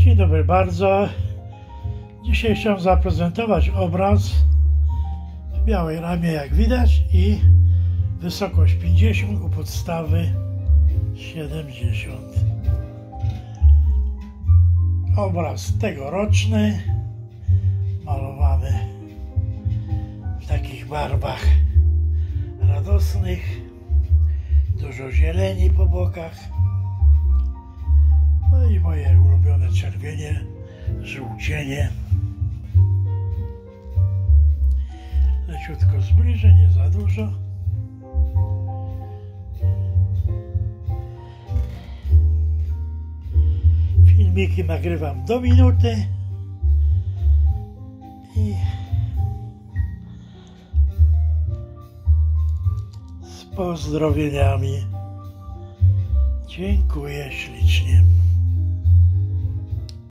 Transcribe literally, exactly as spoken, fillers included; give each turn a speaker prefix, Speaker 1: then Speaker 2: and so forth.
Speaker 1: Dzień dobry bardzo. Dzisiaj chciałem zaprezentować obraz w białej ramie, jak widać, i wysokość pięćdziesiąt u podstawy siedemdziesiąt. Obraz tegoroczny, malowany w takich barwach radosnych, dużo zieleni po bokach, no i moje ulubione czerwienie, żółcienie. Leciutko zbliżę, nie za dużo. Filmiki nagrywam do minuty i z pozdrowieniami. Dziękuję ślicznie.